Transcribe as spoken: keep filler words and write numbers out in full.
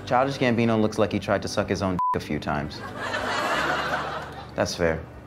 Childish Gambino looks like he tried to suck his own dick a few times. That's fair.